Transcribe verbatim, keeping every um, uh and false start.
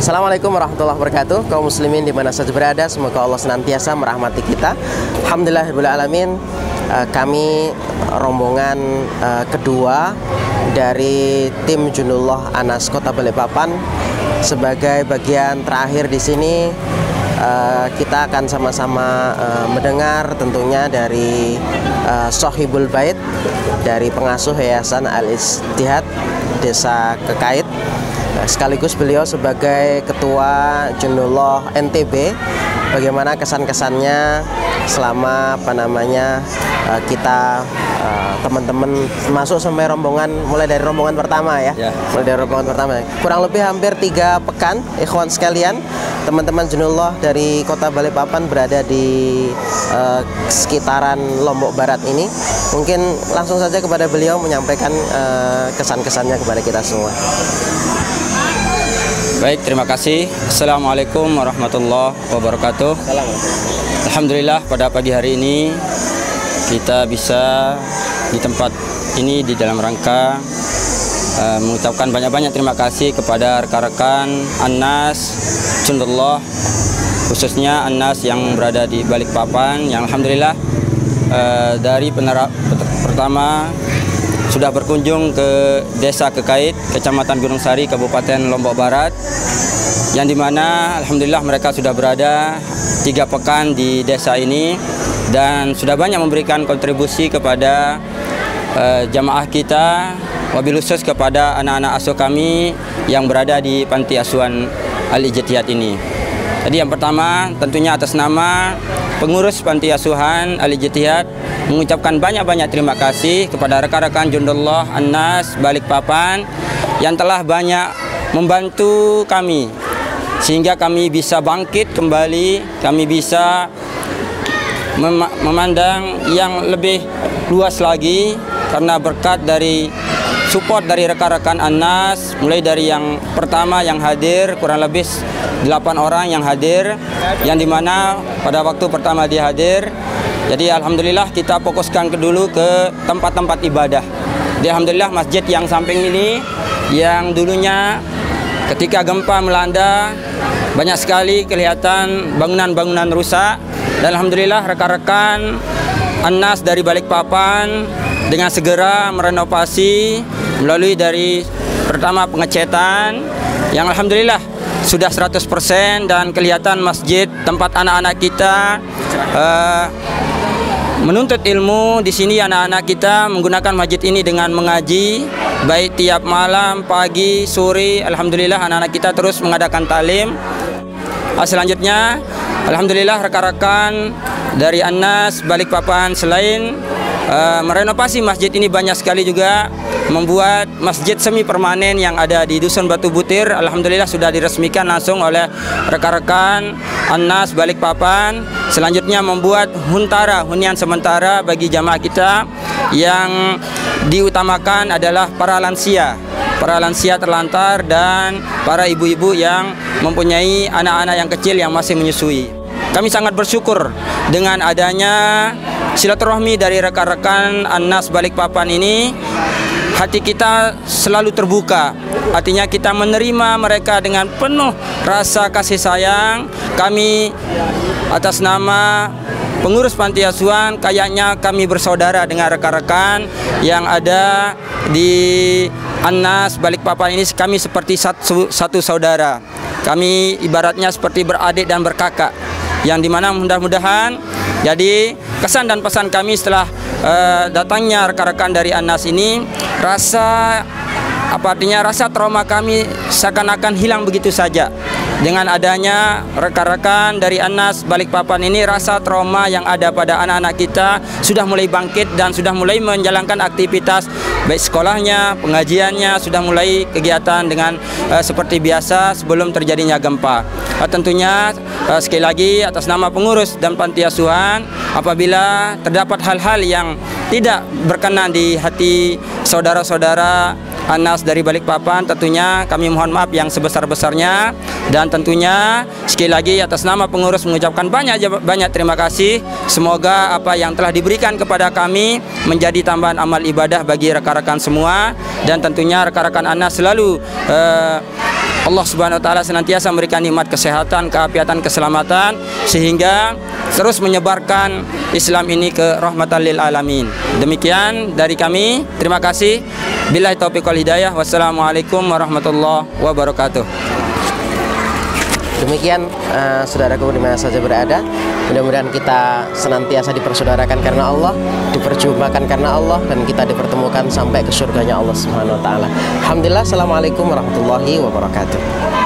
Assalamualaikum warahmatullahi wabarakatuh. Kaum muslimin di mana saja berada, semoga Allah senantiasa merahmati kita. Alhamdulillahirabbil alamin. Kami rombongan kedua dari tim Junullah Anas Kota Balikpapan. Sebagai bagian terakhir di sini, kita akan sama-sama mendengar tentunya dari Sohibul Bait, dari pengasuh Yayasan Al-Ijtihad Desa Kekait. Sekaligus beliau sebagai Ketua Junullah N T B, bagaimana kesan-kesannya selama apa namanya kita teman-teman masuk sampai rombongan, mulai dari rombongan pertama ya, ya. mulai dari rombongan pertama kurang lebih hampir tiga pekan, ikhwan sekalian, teman-teman Junullah dari Kota Balikpapan berada di uh, sekitaran Lombok Barat ini. Mungkin langsung saja kepada beliau menyampaikan uh, kesan-kesannya kepada kita semua. Baik, terima kasih. Assalamualaikum warahmatullahi wabarakatuh. Alhamdulillah pada pagi hari ini kita bisa di tempat ini di dalam rangka uh, mengucapkan banyak-banyak terima kasih kepada rekan-rekan Anas Junullah, khususnya Anas yang berada di Balikpapan, yang alhamdulillah uh, dari penerap pertama sudah berkunjung ke Desa Kekait, Kecamatan Gunung Sari, Kabupaten Lombok Barat, yang dimana alhamdulillah mereka sudah berada tiga pekan di desa ini dan sudah banyak memberikan kontribusi kepada uh, jamaah kita, wabil khusus kepada anak-anak asuh kami yang berada di panti asuhan Al-Ijtihad ini. Jadi yang pertama tentunya atas nama pengurus panti asuhan Al-Ijtihad mengucapkan banyak-banyak terima kasih kepada rekan-rekan Junullah Anas Balikpapan yang telah banyak membantu kami sehingga kami bisa bangkit kembali, kami bisa mem memandang yang lebih luas lagi karena berkat dari support dari rekan-rekan Anas, mulai dari yang pertama yang hadir kurang lebih delapan orang yang hadir, yang dimana pada waktu pertama dia hadir, jadi alhamdulillah kita fokuskan ke dulu ke tempat-tempat ibadah. Di alhamdulillah masjid yang samping ini yang dulunya ketika gempa melanda banyak sekali kelihatan bangunan-bangunan rusak, dan alhamdulillah rekan-rekan Anas dari Balikpapan dengan segera merenovasi melalui dari pertama pengecetan yang alhamdulillah sudah seratus persen, dan kelihatan masjid tempat anak-anak kita uh, menuntut ilmu. Di sini anak-anak kita menggunakan masjid ini dengan mengaji baik tiap malam, pagi, sore. Alhamdulillah anak-anak kita terus mengadakan talim. Selanjutnya alhamdulillah rekan-rekan dari Anas Balikpapan selain uh, merenovasi masjid ini banyak sekali juga membuat masjid semi permanen yang ada di Dusun Batu Butir. Alhamdulillah sudah diresmikan langsung oleh rekan-rekan Anas Balikpapan. Selanjutnya membuat huntara, hunian sementara bagi jamaah kita yang diutamakan adalah para lansia, para lansia terlantar dan para ibu-ibu yang mempunyai anak-anak yang kecil yang masih menyusui. Kami sangat bersyukur dengan adanya silaturahmi dari rekan-rekan Anas Balikpapan ini. Hati kita selalu terbuka, artinya kita menerima mereka dengan penuh rasa kasih sayang. Kami atas nama pengurus panti asuhan kayaknya kami bersaudara dengan rekan-rekan yang ada di Anas Balikpapan ini. Kami seperti satu, satu saudara. Kami ibaratnya seperti beradik dan berkakak, yang dimana mudah-mudahan jadi kesan dan pesan kami setelah uh, datangnya rekan-rekan dari Anas ini, rasa apa artinya rasa trauma kami seakan-akan hilang begitu saja. Dengan adanya rekan-rekan dari Anas Balikpapan ini, rasa trauma yang ada pada anak-anak kita sudah mulai bangkit dan sudah mulai menjalankan aktivitas baik sekolahnya, pengajiannya, sudah mulai kegiatan dengan uh, seperti biasa sebelum terjadinya gempa. Uh, tentunya uh, sekali lagi atas nama pengurus dan panti asuhan, apabila terdapat hal-hal yang tidak berkenan di hati saudara-saudara Anas dari Balikpapan, tentunya kami mohon maaf yang sebesar-besarnya, dan tentunya sekali lagi atas nama pengurus mengucapkan banyak banyak terima kasih. Semoga apa yang telah diberikan kepada kami menjadi tambahan amal ibadah bagi rekan-rekan semua, dan tentunya rekan-rekan Anas selalu uh, Allah Subhanahu wa taala senantiasa memberikan nikmat kesehatan, keafiatan, keselamatan sehingga terus menyebarkan Islam ini ke rahmatan lil alamin. Demikian dari kami. Terima kasih. Billahi taufiq wal hidayah. Wassalamualaikum warahmatullahi wabarakatuh. Demikian uh, saudaraku di mana saja berada. Mudah-mudahan kita senantiasa dipersaudarakan karena Allah, diperjumpakan karena Allah, dan kita dipertemukan sampai ke surganya Allah Subhanahu wa taala. Alhamdulillah. Assalamualaikum warahmatullahi wabarakatuh.